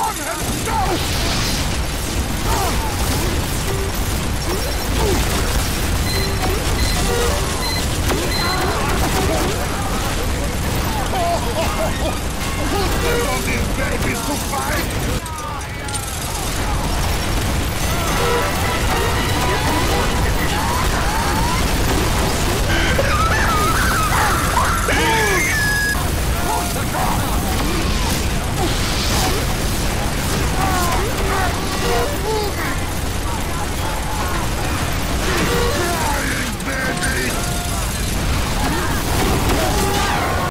on and go! Who's there on these babies to fight?